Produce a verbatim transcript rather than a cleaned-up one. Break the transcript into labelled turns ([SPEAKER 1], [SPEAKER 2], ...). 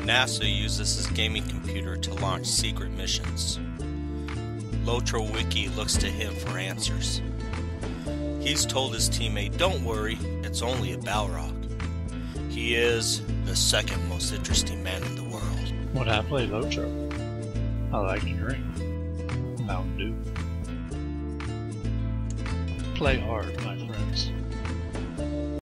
[SPEAKER 1] NASA uses his gaming computer to launch secret missions. LOTRO Wiki looks to him for answers. He's told his teammate, "Don't worry, it's only a Balrog." He is the second most interesting man in the world.
[SPEAKER 2] When I play LOTRO, I like to drink Mountain Dew. Play hard, my